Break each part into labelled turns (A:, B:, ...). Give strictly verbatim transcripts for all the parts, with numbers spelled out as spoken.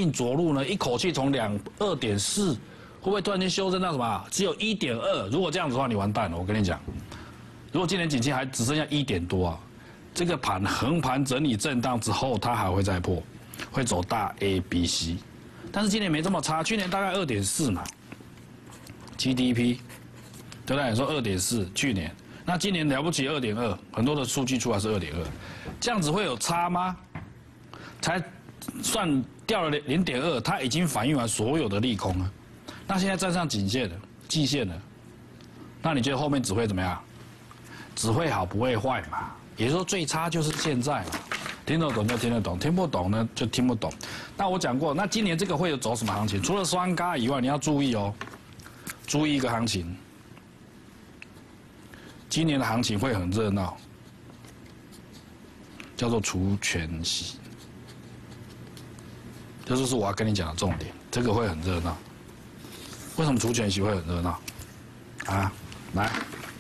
A: 硬着陆呢？一口气从两二点四，会不会突然间修正到什么？只有一点二？如果这样子的话，你完蛋了。我跟你讲，如果今年景气还只剩下一点多啊，这个盘横盘整理震荡之后，它还会再破，会走大 A、B、C。但是今年没这么差，去年大概二点四嘛 ，G D P， 对不对？你说二点四，去年。那今年了不起二点二，很多的数据出来是二点二，这样子会有差吗？才算掉了零点二，它已经反映完所有的利空了。那现在站上颈线了、季线了，那你觉得后面只会怎么样？只会好不会坏嘛？也就是说最差就是现在嘛。听得懂就听得懂，听不懂呢就听不懂。那我讲过，那今年这个会有走什么行情？除了双嘎以外，你要注意哦，注意一个行情。今年的行情会很热闹，叫做除权息，这就是我要跟你讲的重点。这个会很热闹，为什么除权息会很热闹？啊，来，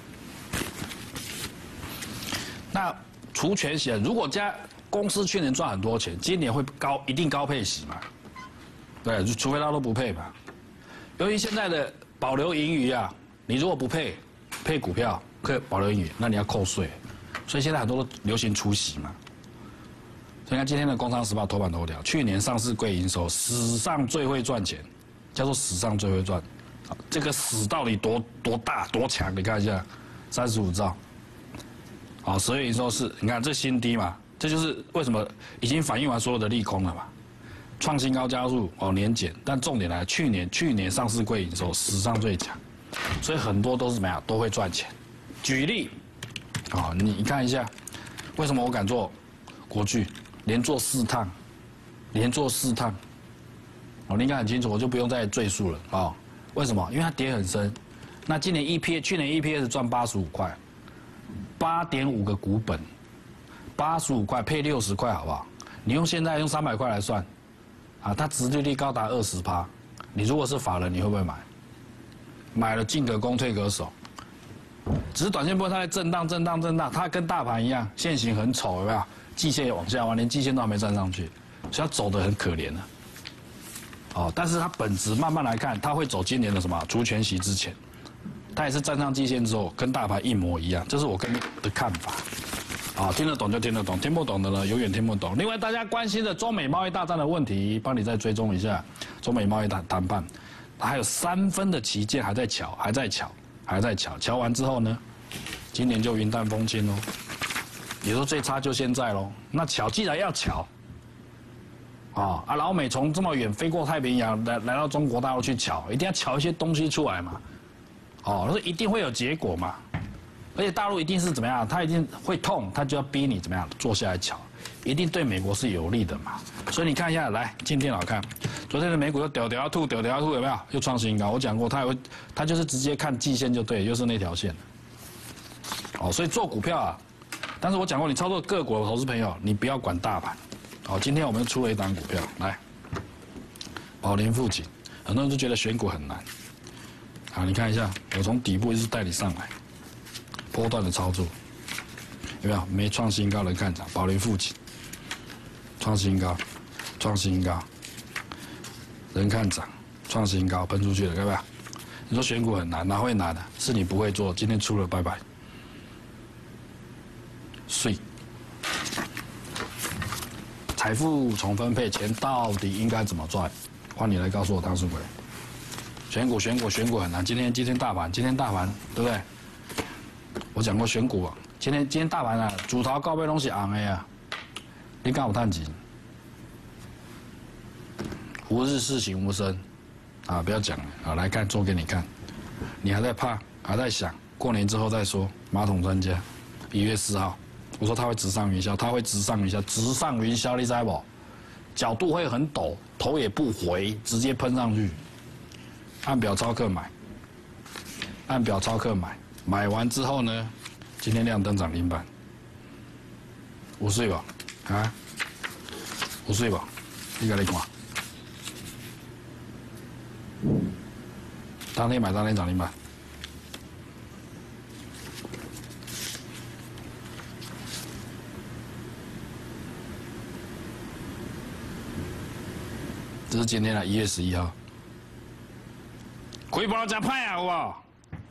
A: 那除权息，如果家公司去年赚很多钱，今年会高一定高配息嘛？对，除非他都不配嘛。由于现在的保留盈余啊，你如果不配配股票。可以保留盈余，那你要扣税，所以现在很多都流行除息嘛。所以看今天的《工商时报》头版头条，去年上市柜营收史上最会赚钱，叫做史上最会赚。这个史到底多多大多强？你看一下，三十五兆。好，十月营收是，你看这新低嘛，这就是为什么已经反映完所有的利空了嘛，创新高加速哦年减，但重点来，去年去年上市柜营收史上最强，所以很多都是怎么样都会赚钱。举例，啊、哦，你你看一下，为什么我敢做国巨，连做四趟，连做四趟，哦，你应该很清楚，我就不用再赘述了啊、哦。为什么？因为它跌很深。那今年 E P S， 去年 E P S 赚八十五块，八点五个股本，八十五块配六十块，好不好？你用现在用三百块来算，啊，它殖利率高达二十趴，你如果是法人，你会不会买？买了进可攻，退可守。只是短线波它在震荡、震荡、震荡，它跟大盘一样，线型很丑，有没有？季线也往下弯，连季线都还没站上去，所以它走得很可怜了。哦，但是它本质慢慢来看，它会走今年的什么除权息之前，它也是站上季线之后，跟大盘一模一样，这是我跟你的看法。啊，听得懂就听得懂，听不懂的呢，永远听不懂。另外，大家关心的中美贸易大战的问题，帮你再追踪一下中美贸易谈谈判，还有三分的旗舰还在瞧，还在瞧。还在瞧，瞧完之后呢，今年就云淡风轻喽。也就是说最差就现在喽。那瞧，既然要瞧，啊啊，老美从这么远飞过太平洋来来到中国大陆去瞧，一定要瞧一些东西出来嘛。哦，那一定会有结果嘛。而且大陆一定是怎么样，他一定会痛，他就要逼你怎么样坐下来瞧，一定对美国是有利的嘛。所以你看一下，来，今天好看。昨天的美股又屌屌吐，屌屌吐，有没有？又创新高。我讲过，它也会，它就是直接看季线就对，又是那条线。哦，所以做股票啊，但是我讲过，你操作个股的投资朋友，你不要管大盘。好，今天我们出了一档股票，来，宝林富锦，很多人都觉得选股很难。好，你看一下，我从底部一直带你上来，波段的操作，有没有？没创新高的看涨，宝林富锦，创新高，创新高。人看涨，创新高，喷出去了，对吧？你说选股很难，哪会难呢？是你不会做，今天出了，拜拜。税，财富重分配，钱到底应该怎么赚？换你来告诉我，汤书贵。选股，选股，选股很难。今天，今天大盘，今天大盘，对不对？我讲过选股啊，今天今天大盘啊，主头高倍东西昂的啊，你敢有探钱？无日事行无声，啊，不要讲了，啊，来看做给你看，你还在怕，还在想，过年之后再说。马桶专家，一月四号，我说他会直上云霄，他会直上云霄，直上云霄，你知不？角度会很陡，头也不回，直接喷上去。按表操课买，按表操课买，买完之后呢，今天亮灯涨停板，五岁吧，啊，五岁吧，你个你看。当天买当天涨停板，这是今天啊，一月十一号。亏不了加派啊，好不好？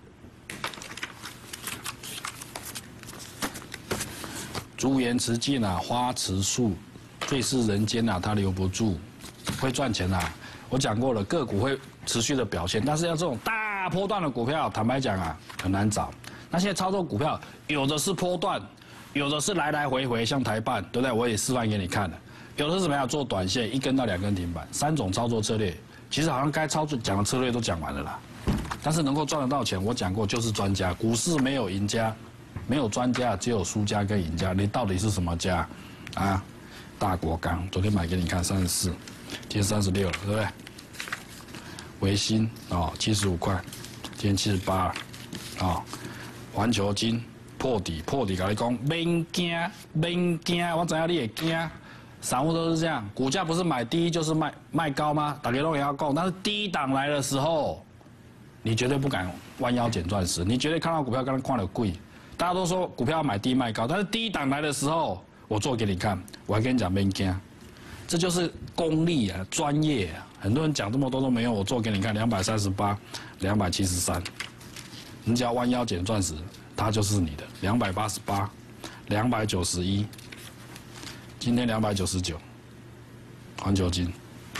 A: 朱颜辞镜啊，花辞树，最是人间啊，它留不住，会赚钱啊。我讲过了，个股会持续的表现，但是要这种大波段的股票，坦白讲啊，很难找。那现在操作股票，有的是波段，有的是来来回回，像台办，对不对？我也示范给你看了。有的是怎么样做短线，一根到两根停板，三种操作策略。其实好像该操作讲的策略都讲完了啦。但是能够赚得到钱，我讲过就是专家。股市没有赢家，没有专家，只有输家跟赢家。你到底是什么家？啊，大国钢，昨天买给你看三十四，今天三十六了，对不对？维新哦，七十五块，今天七十八，啊，环球金破底破底，跟你讲，免惊免惊，我知道你会惊。散户都是这样，股价不是买低就是卖卖高吗？大家都也要讲，但是低档来的时候，你绝对不敢弯腰捡钻石，你绝对看到股票刚刚看了贵。大家都说股票买低卖高，但是低档来的时候，我做给你看，我还跟你讲免惊，这就是功力啊，专业啊。很多人讲这么多都没用，我做给你看，两百三十八，两百七十三，你只要弯腰捡钻石，它就是你的。两百八十八，两百九十一。今天两百九十九，环球金，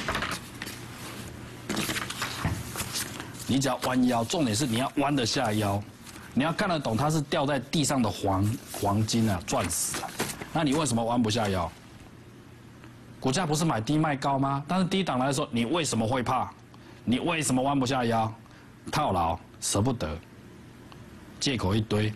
A: 你只要弯腰，重点是你要弯得下腰，你要看得懂它是掉在地上的黄黄金啊、钻石啊，那你为什么弯不下腰？股价不是买低卖高吗？但是低档来的时候，你为什么会怕？你为什么弯不下腰？套牢，舍不得，借口一堆。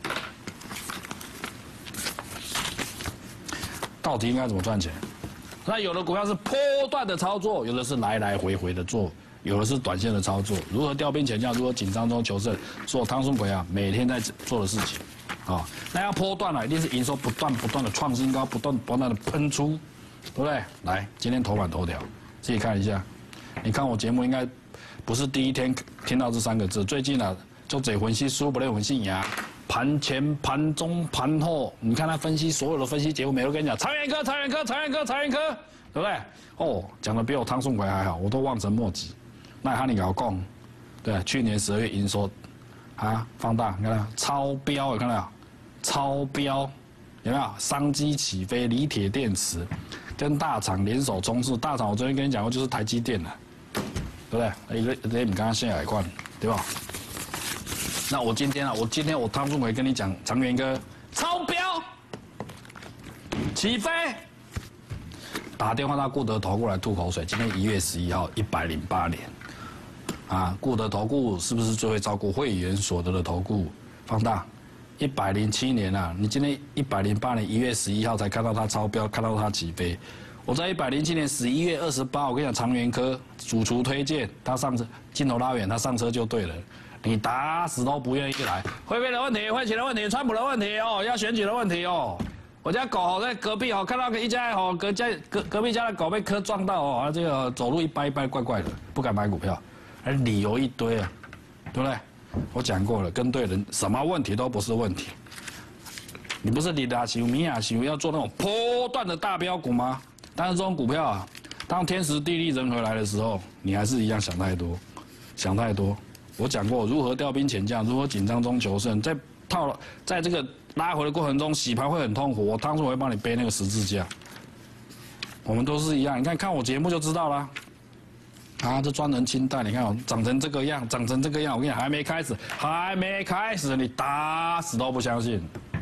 A: 到底应该怎么赚钱？那有的股票是波段的操作，有的是来来回回的做，有的是短线的操作。如何调兵遣将，如何紧张中求胜，是我汤孙奎啊每天在做的事情。啊、哦，那要波段了，一定是营收不断不断的创新高，不断不断的喷出，对不对？来，今天头版头条，自己看一下。你看我节目应该不是第一天听到这三个字，最近啊，就这分析书不能分析呀。盘前、盘中、盘后，你看他分析所有的分析节目，每个都跟你讲长源科、长源科、长源科、长源科，对不对？哦，讲的比我汤颂奎还好，我都望尘莫及。那哈你搞讲，对，去年十二月营收啊放大，你看到超标，有看到超标，有没有？商机起飞，锂铁电池跟大厂联手冲刺。大厂我昨天跟你讲过，就是台积电了，对不对？一个一你刚刚现在款，对吧？那我今天啊，我今天我汤仲伟跟你讲，长源科超标起飞，打电话到顾德投顾来吐口水。今天一月十一号一百零八年，啊，顾德投顾是不是最会照顾会员所得的投顾？放大一百零七年啊，你今天一百零八年一月十一号才看到它超标，看到它起飞。我在一百零七年十一月二十八，我跟你讲，长源科主厨推荐他上车，镜头拉远，他上车就对了。你打死都不愿意来，会费的问题，会钱的问题，川普的问题哦，要选举的问题哦。我家狗吼在隔壁吼，看到一家吼隔家隔隔壁家的狗被车撞到哦，这个走路一掰一掰怪怪的，不敢买股票，而理由一堆啊，对不对？我讲过了，跟对人，什么问题都不是问题。你不是李达修、米亚修要做那种波段的大标股吗？但是这种股票啊，当天时地利人和来的时候，你还是一样想太多，想太多。我讲过如何调兵遣将，如何紧张中求胜，在套在这个拉回的过程中，洗盘会很痛苦。我当时我会帮你背那个十字架。我们都是一样，你看看我节目就知道啦。啊，这专人清淡，你看我长成这个样，长成这个样，我跟你讲，还没开始，还没开始，你打死都不相信。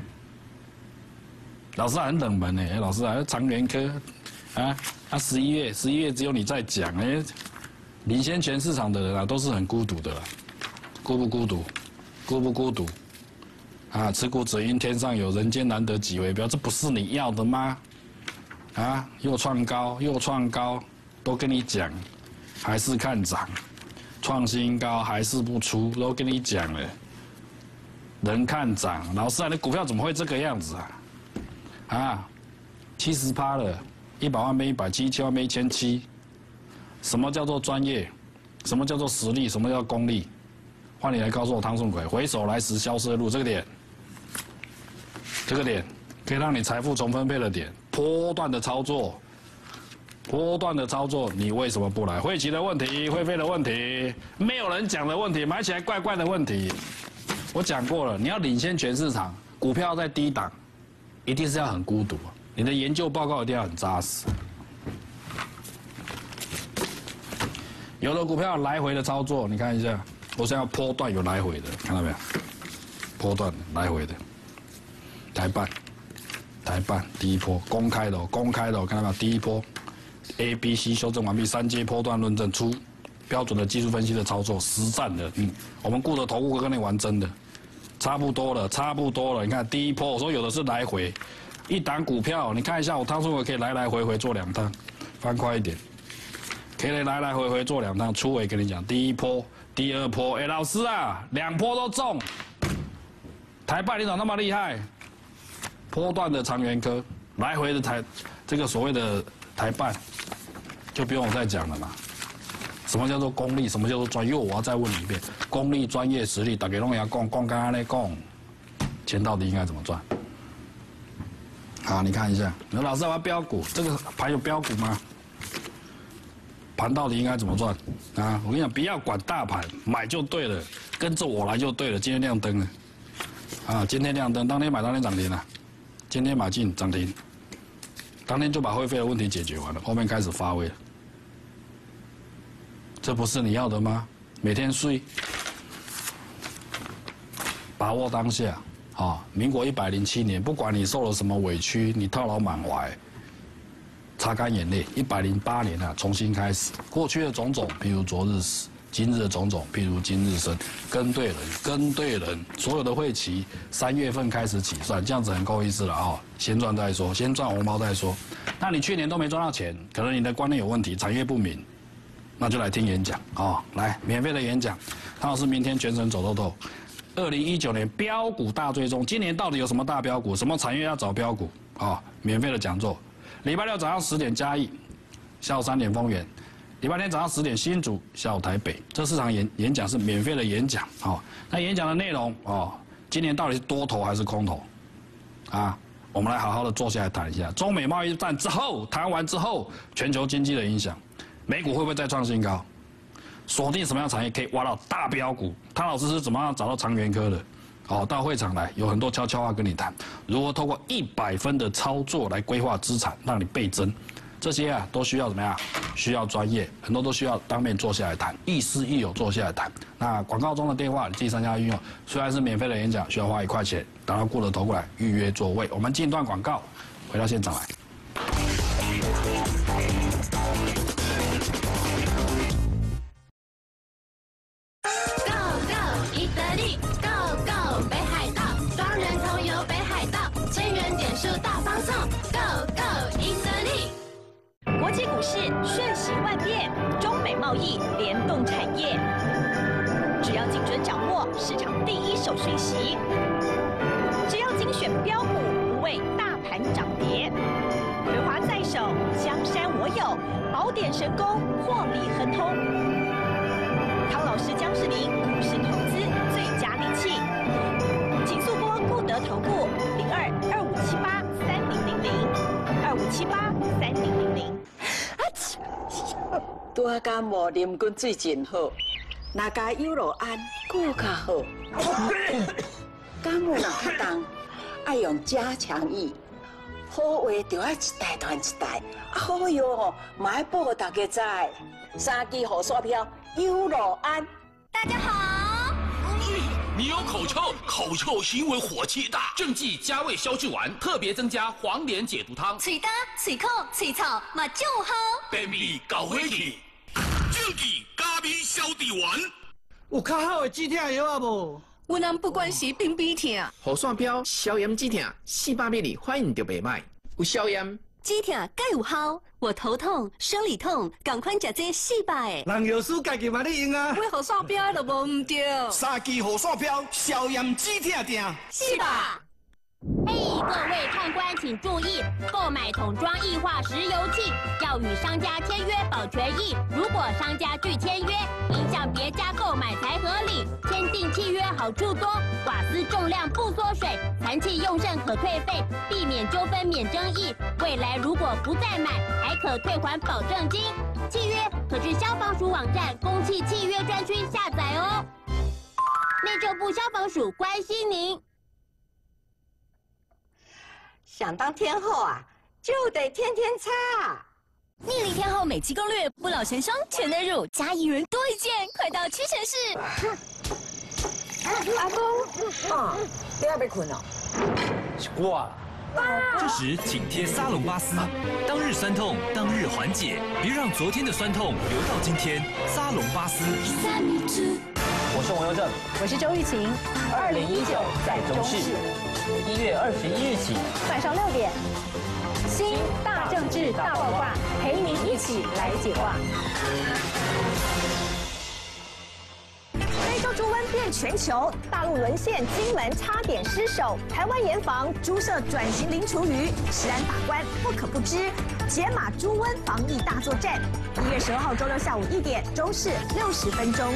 A: 老师很冷门哎，老师啊，长源科，啊，啊十一月十一月只有你在讲哎，领先全市场的人啊，都是很孤独的啦。孤不孤独？孤不孤独？啊，持股者因天上有，人间难得几回标，这不是你要的吗？啊，又创高，又创高，都跟你讲，还是看涨，创新高还是不出，都跟你讲了。人看涨，老师啊，你股票怎么会这个样子啊？啊，七十趴了，一百万变一百七，一千万变一千七。什么叫做专业？什么叫做实力？什么叫功力？换你来告诉我，汤颂奎，回首来时萧瑟路这个点，这个点可以让你财富重分配的点，波段的操作， 波段的操作，你为什么不来？会期的问题，会费的问题，没有人讲的问题，买起来怪怪的问题。我讲过了，你要领先全市场，股票在低档，一定是要很孤独，你的研究报告一定要很扎实。有的股票来回的操作，你看一下，我现在波段有来回的，看到没有？波段来回的，台半，台半第一波公开的、哦，公开的、哦，看到没有？第一波。A、B、C 修正完毕，三阶波段论证出标准的技术分析的操作，实战的，嗯，我们顾着投顾会跟你玩真的，差不多了，差不多了。你看第一波，我说有的是来回，一档股票，你看一下我汤叔我可以来来回回做两趟，翻快一点，可以来来回回做两趟。初尾跟你讲，第一波、第二波，哎，老师啊，两波都中，台半你怎么那么厉害？波段的长源科，来回的台这个所谓的台半。就不用我再讲了嘛。什么叫做功力？什么叫做专业？我要再问你一遍：功力、专业、实力，大家拢要讲，讲刚刚那讲，钱到底应该怎么赚？好，你看一下，你说老师我要标股，这个盘有标股吗？盘到底应该怎么赚？啊，我跟你讲，不要管大盘，买就对了，跟着我来就对了。今天亮灯了，啊，今天亮灯，当天买当天涨停了，今天买进涨停。当天就把会费的问题解决完了，后面开始发威了。这不是你要的吗？每天睡，把握当下。啊、哦，民国一百零七年，不管你受了什么委屈，你套牢满怀，擦干眼泪。一百零八年啊，重新开始。过去的种种，譬如昨日死；今日的种种，譬如今日生。跟对人，跟对人，所有的会期三月份开始起算，这样子很够意思了啊、哦！先赚再说，先赚红包再说。那你去年都没赚到钱，可能你的观念有问题，产业不明，那就来听演讲哦，来免费的演讲。汤老师明天全程走透透。二零一九年标股大追踪，今年到底有什么大标股？什么产业要找标股？啊、哦，免费的讲座。礼拜六早上十点嘉义，下午三点丰原。礼拜天早上十点新竹，下午台北。这四场演演讲是免费的演讲，哦，那演讲的内容哦，今年到底是多头还是空头？啊，我们来好好的坐下来谈一下。中美贸易战之后，谈完之后，全球经济的影响，美股会不会再创新高？锁定什么样的产业可以挖到大标股？汤老师是怎么样找到长源科的？好，到会场来，有很多悄悄话跟你谈，如何透过一百分的操作来规划资产，让你倍增。这些啊都需要怎么样？需要专业，很多都需要当面坐下来谈，亦师亦友坐下来谈。那广告中的电话你自己参加运用，虽然是免费的演讲，需要花一块钱，打到顾着投过来预约座位。我们进一段广告，回到现场来。
B: Go Go 意大利 Go Go 北海道，双人同游北海道，千元点数大放送 Go Go 意大利。
C: 国际股市瞬息万变，中美贸易联动产业，只要精准掌握市场第一手讯息，只要精选标股，不畏大盘涨跌，葵华在手，江山我有，宝典神功，获利亨通。汤老师将是您股市投资最佳利器，请速拨固德投顾零二二五七八三零零零二五七八三零零零。
D: 拄啊感冒，啉滚水真好，若加优酪安，更较好。感冒若较重，爱用加强液。好话就要一代传一代，啊好药哦，嘛要报大家知。三支护刷票，优酪安。
B: 大家好，
E: 你有口臭，口臭是因为火气大。正剂加味消滞丸特别增加黄连解毒汤，
B: 嘴干、嘴口、嘴臭嘛就好。
E: 便秘搞回去。正剂加味消滞丸，
F: 有较好的止痛药啊无？
G: 有人不管是冰鼻痛，
H: 护线标消炎止痛，四百米里反应就袂歹。有消炎
G: 止痛该有效。我头痛、生理痛，赶快食这四百的。
F: 人药师家己嘛咧用啊。
G: 买护线标都无唔对。
I: 三支护线标消炎止痛定。
G: 四百。
B: 嘿，各位看官请注意，购买桶装液化石油气要与商家签约保全役。如果商家拒签约，应向别家购买才合理。签订契约好处多，瓦斯重量不缩水，残气用剩可退费，避免纠纷免争议。未来如果不再买，还可退还保证金。契约可至消防署网站公契契约专区下载哦。内政部消防署关心您。
D: 想当天后啊，就得天天擦。
G: 逆龄天后美肌攻略，不老神霜全能乳加一人多一件，快到屈臣氏。
D: 阿公，啊，不要被困哦。
I: 哇！
J: 这时请贴沙龙巴斯，当日酸痛，当日缓解，别让昨天的酸痛留到今天。沙龙巴斯。
I: 我是王佑正，
C: 我是周玉琴。
I: 二零一九在中视，一月二十一日起，
C: 晚上六点，新大政治大爆卦，陪您一起来解卦。非洲猪瘟遍全球，大陆沦陷，金门差点失守，台湾严防猪舍转型零厨余，食安把关不可不知。解码猪瘟防疫大作战，一月十二号周六下午一点，中视六十分钟。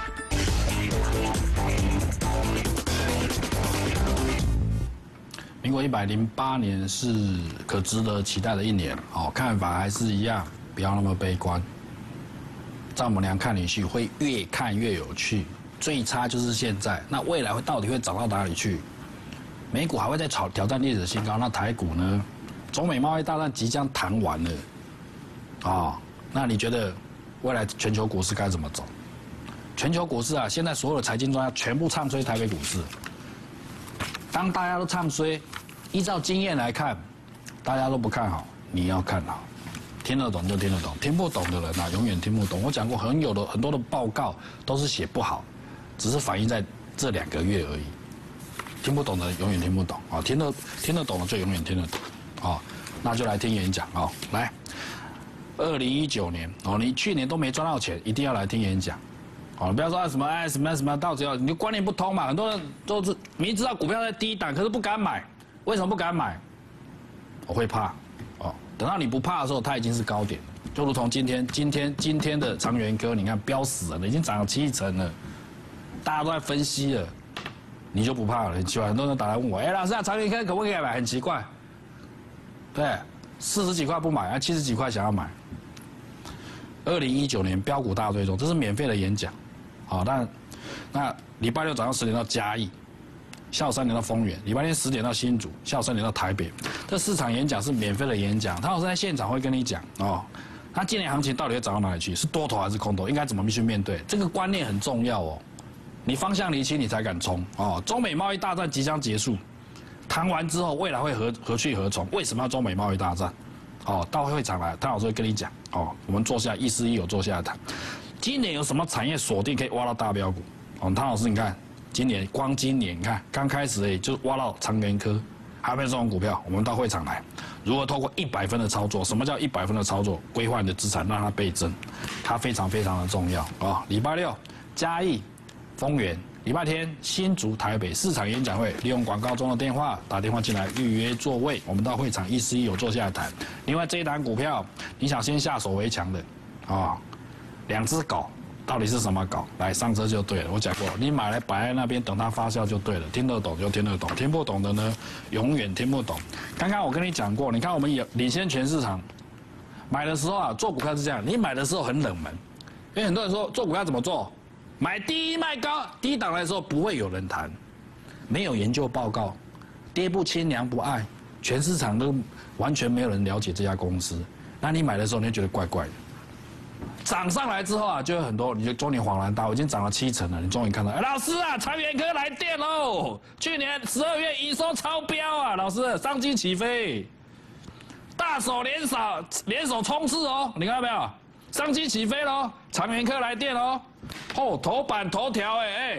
A: 民国一百零八年是可值得期待的一年，哦，看法还是一样，不要那么悲观。丈母娘看女婿会越看越有趣，最差就是现在，那未来会到底会涨到哪里去？美股还会再挑挑战历史新高，那台股呢？中美贸易大战即将谈完了，啊、哦，那你觉得未来全球股市该怎么走？全球股市啊，现在所有的财经专家全部唱衰台北股市。当大家都唱衰，依照经验来看，大家都不看好，你要看好。听得懂就听得懂，听不懂的人啊，永远听不懂。我讲过，很有的很多的报告都是写不好，只是反映在这两个月而已。听不懂的永远听不懂啊，听得听得懂的就永远听得懂啊。那就来听演讲啊，来，二零一九年哦，你去年都没赚到钱，一定要来听演讲。哦，不要说什么哎什么什么，到时候你就观念不通嘛。很多人都是明知道股票在低档，可是不敢买，为什么不敢买？我会怕，哦，等到你不怕的时候，它已经是高点，就如同今天今天今天的长源科，你看飙死人了，已经涨了七成了，大家都在分析了，你就不怕了，很奇怪，很多人打来问我，哎，老师啊，长源科可不可以买？很奇怪，对，四十几块不买，啊，七十几块想要买。二零一九年标股大追踪，这是免费的演讲。好，那那礼拜六早上十点到嘉义，下午三点到丰原，礼拜天十点到新竹，下午三点到台北。这四场演讲是免费的演讲，他老师在现场会跟你讲哦，那今年行情到底会涨到哪里去？是多头还是空头？应该怎么去面对？这个观念很重要哦，你方向厘清，你才敢冲哦。中美贸易大战即将结束，谈完之后，未来会何何去何从？为什么要中美贸易大战？哦，到会场来，汤老师会跟你讲哦，我们坐下一丝一有坐下来谈。今年有什么产业锁定可以挖到大标股？哦，汤老师，你看，今年光今年你看刚开始而已，就挖到长源科，还有没有这种股票？我们到会场来，如何透过一百分的操作？什么叫一百分的操作？规划你的资产，让它倍增，它非常非常的重要啊、哦！礼拜六嘉义、丰原，礼拜天新竹、台北四场演讲会，利用广告中的电话打电话进来预约座位，我们到会场一丝一有坐下来谈。另外这一档股票，你想先下手为强的啊？哦两只狗到底是什么狗？来上车就对了。我讲过，你买来摆在那边等它发酵就对了。听得懂就听得懂，听不懂的呢，永远听不懂。刚刚我跟你讲过，你看我们也领先全市场。买的时候啊，做股票是这样，你买的时候很冷门，因为很多人说做股票怎么做？买低卖高，低档的时候不会有人谈，没有研究报告，爹不亲娘不爱，全市场都完全没有人了解这家公司。那你买的时候你就觉得怪怪的。涨上来之后啊，就有很多，你就中年恍然大悟，已经涨了七成了，你终于看到，哎，老师啊，长源科来电喽！去年十二月营收超标啊，老师商机起飞，大手联手联手冲刺哦，你看到没有？商机起飞喽，长源科来电喽，哦，头版头条哎哎，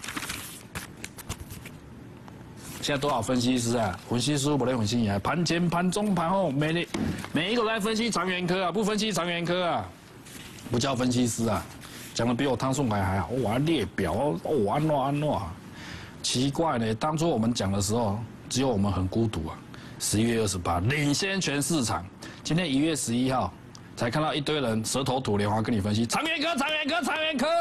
A: 现在多少分析师啊？分析师不能分析啊，盘前、盘中、盘后，每每每一个都在分析长源科啊，不分析长源科啊。不叫分析师啊，讲的比我汤颂凯还好。我、哦、列表哦，安诺安诺，奇怪呢。当初我们讲的时候， 只有我们很孤独啊。十一月二十八，领先全市场。今天一月十一号，才看到一堆人舌头吐莲花跟你分析长源科、长源科、长源科。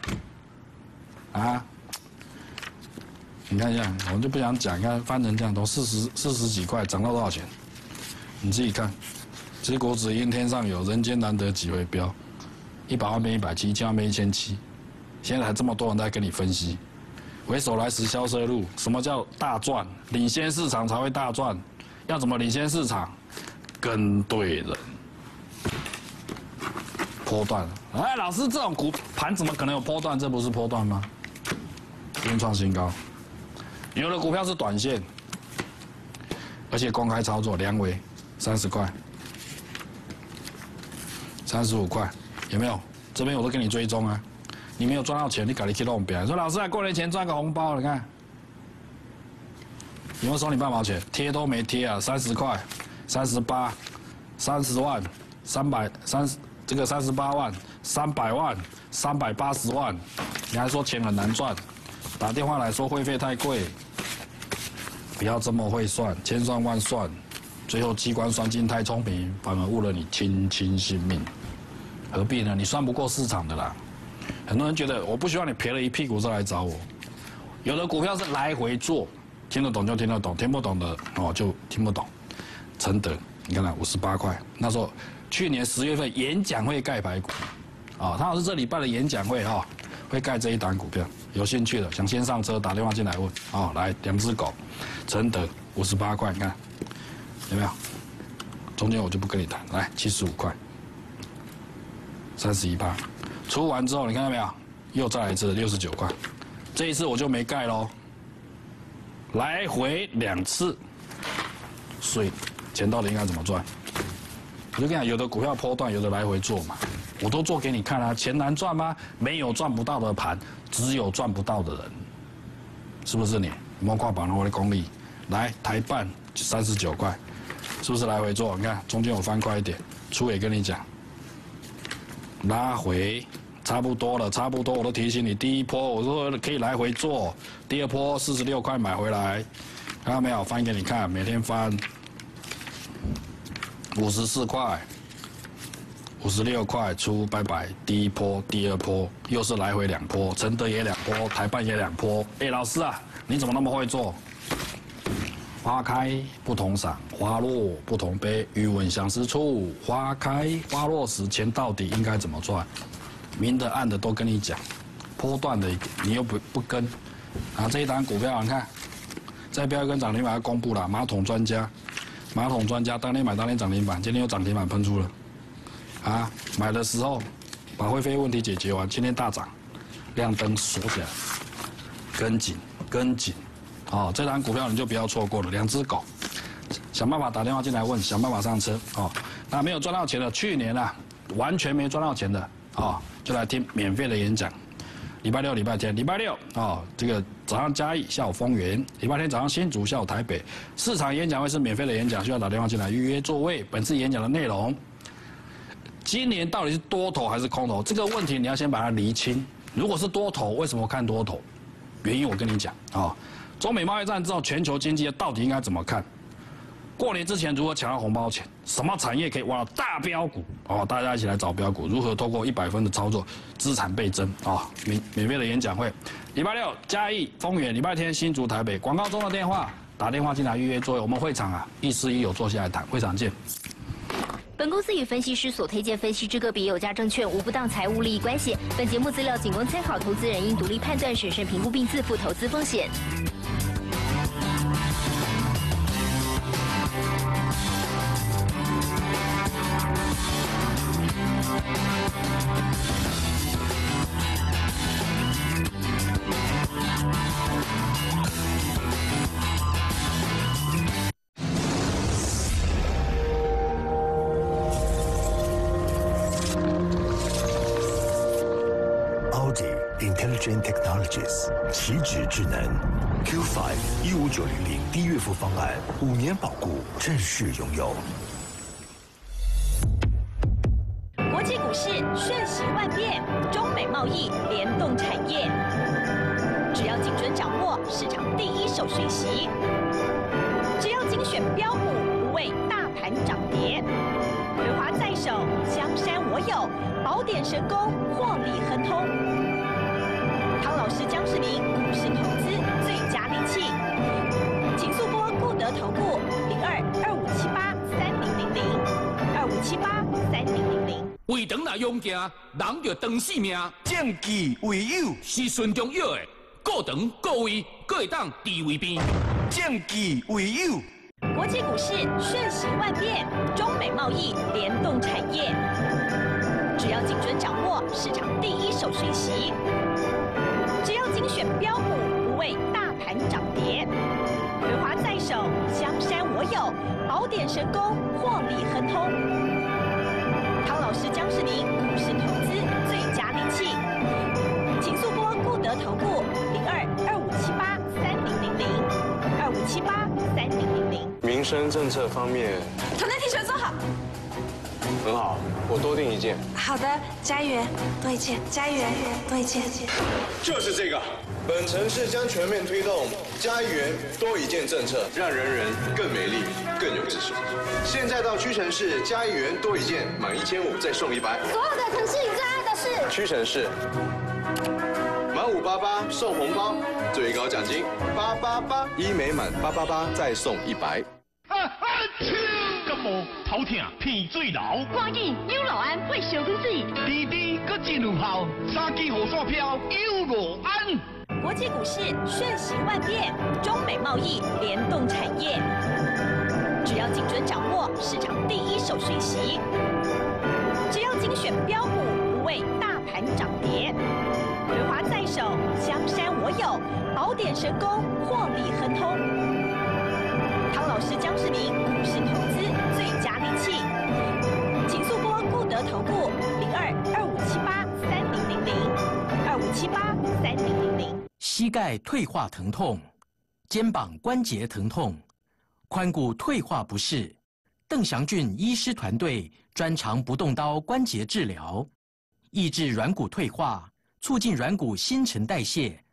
A: 啊，你看一下，我就不想讲，看翻成这样，都四十四十几块，涨到多少钱？你自己看。结果只因天上有，人间难得几回标，一百万变一百七，一千万变一千七。现在还这么多人在跟你分析，回首来时萧瑟路。什么叫大赚？领先市场才会大赚。要怎么领先市场？跟对人。波段，哎，老师，这种股盘怎么可能有波段？这不是波段吗？今创新高，有的股票是短线，而且公开操作，量为三十块、三十五块，有没有？这边我都给你追踪啊。你没有赚到钱，你赶紧去弄别人。说老师，过年前赚个红包，你看有没有收你半毛钱？贴都没贴啊，三十块、三十八、三十万、三百三十。这个三十八万、三百万、三百八十万，你还说钱很难赚？打电话来说会费太贵，不要这么会算，千算万算，最后机关算尽太聪明，反而误了你卿卿性命，何必呢？你算不过市场的啦。很多人觉得我不希望你赔了一屁股再来找我，有的股票是来回做，听得懂就听得懂，听不懂的哦就听不懂。承德，你看看五十八块，那时候。去年十月份演讲会盖牌股，啊，他好像是这礼拜的演讲会啊，会盖这一档股票，有兴趣的想先上车打电话进来问，啊，来两只狗，承德五十八块，你看有没有？中间我就不跟你谈，来七十五块，三十一趴，出完之后你看到没有？又再来一次六十九块，这一次我就没盖喽，来回两次，所以钱到底应该怎么赚？我就跟你讲，有的股票波段，有的来回做嘛，我都做给你看啊。钱难赚吗？没有赚不到的盘，只有赚不到的人，是不是你？摸挂板我的功力，来台办三十九块，是不是来回做？你看中间我翻快一点，出也跟你讲，拉回差不多了，差不多我都提醒你，第一波我说可以来回做，第二波四十六块买回来，看到没有？翻给你看，每天翻。五十四块，五十六块出，拜拜。第一波、第二波又是来回两波，承德也两波，台办也两波。哎，老师啊，你怎么那么会做？花开不同赏，花落不同悲。余闻相思处，花开花落时，钱到底应该怎么赚？明的暗的都跟你讲，波段的你又不不跟。啊，这一档股票你看，再标一根涨停板公布了，马桶专家。马桶专家当天买当天涨停板，今天又涨停板喷出了，啊，买的时候把会费问题解决完，今天大涨，亮灯锁起来，跟紧跟紧，哦，这档股票你就不要错过了，两只狗，想办法打电话进来问，想办法上车，哦，那没有赚到钱的，去年啊完全没赚到钱的，哦，就来听免费的演讲。礼拜六、礼拜天，礼拜六啊、哦，这个早上嘉义，下午丰原；礼拜天早上新竹，下午台北。市场演讲会是免费的演讲，需要打电话进来预约座位。本次演讲的内容，今年到底是多头还是空头？这个问题你要先把它厘清。如果是多头，为什么看多头？原因我跟你讲啊、哦，中美贸易战之后，全球经济到底应该怎么看？过年之前如何抢到红包钱？什么产业可以挖到大标股？哦，大家一起来找标股，如何透过一百分的操作，资产倍增啊、哦！免免费的演讲会，礼拜六嘉义丰原，礼拜天新竹台北。广告中的电话，打电话进来预约座位。我们会场啊，一师一友坐下来谈，会场见。
G: 本公司与分析师所推荐分析之个别有价证券无不当财务利益关系。本节目资料仅供参考，投资人应独立判断、审慎评估并自负投资风险。
K: Intelligent Technologies 奇指智能 Q 五 一五九零零低月付方案，五年保固正式拥有。
C: 国际股市瞬息万变，中美贸易联动产业，只要精准掌握市场第一手讯息， 有，宝典神功，获利亨通。汤老师姜世明，股市投资最佳利器，请速拨固德投顾零二二五七八三零零零二五七八三零零零。
E: 为长若勇行，人就长性命。
L: 正气为友，
E: 是顺中药的，顾长顾位，各会当地位边。
L: 正气为友。
C: 国际股市瞬息万变，中美贸易联动产业，只要精准掌握市场第一手讯息，只要精选标股，不为大盘涨跌。葵花在手，江山我有，宝典神功，获利亨通。汤老师姜世明，股市投资最佳利器，请速拨固德投顾零二二五七八三零零零二五七八三零零零。
M: 民生政策方面，
N: 团队 T 恤做好。
M: 很好，我多订一件。
N: 好的，家园多一件，家园多一件。
M: 就是这个。本城市将全面推动家园多一件政策，让人人更美丽、更有自信。现在到屈臣氏家园多一件，满一千五再送一百。
O: 所有的城市，你最爱的是
M: 屈臣氏。满五八八送红包，最高奖金八八八，医美满八八八再送一百。
P: 啊啊！感冒头痛鼻水流，
B: 赶紧优老安会小根水，
P: 滴滴搁真有效，三支护刷票优老安。
C: 国际股市瞬息万变，中美贸易联动产业，只要精准掌握市场第一手讯息，只要精选标股，不为大盘涨跌。葵花在手，江山我有，宝典神功，获利亨通。汤老师姜世明，股市投资最佳利器，请速拨固德投顾零二二五七八三零零零二五七八三零零零。
Q: 膝盖退化疼痛，肩膀关节疼痛，髋骨退化不适，邓祥俊医师团队专长不动刀关节治疗，抑制软骨退化，促进软骨新陈代谢，